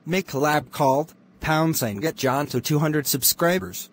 Make Collab called #get John to 200 subscribers.